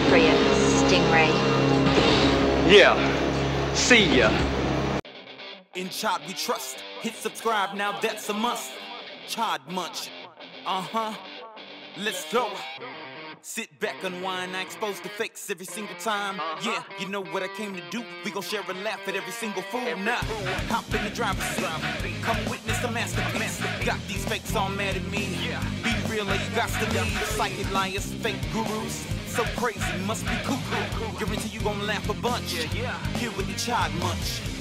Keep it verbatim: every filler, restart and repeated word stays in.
appropriate, Stingray. Yeah, see ya. In Chad we trust. Hit subscribe now, that's a must. Chad Munch. Uh-huh. Let's go. Sit back, unwind, I expose the fakes every single time. Yeah, you know what I came to do. We gon' share and laugh at every single fool. Now, hop in the driver's seat. Come witness the masterpiece. Got these fakes all mad at me. Be real or you got to leave. Psychic liars, fake gurus. So crazy, must be cuckoo. Guarantee you gon' laugh a bunch. Here with the Chad Munch.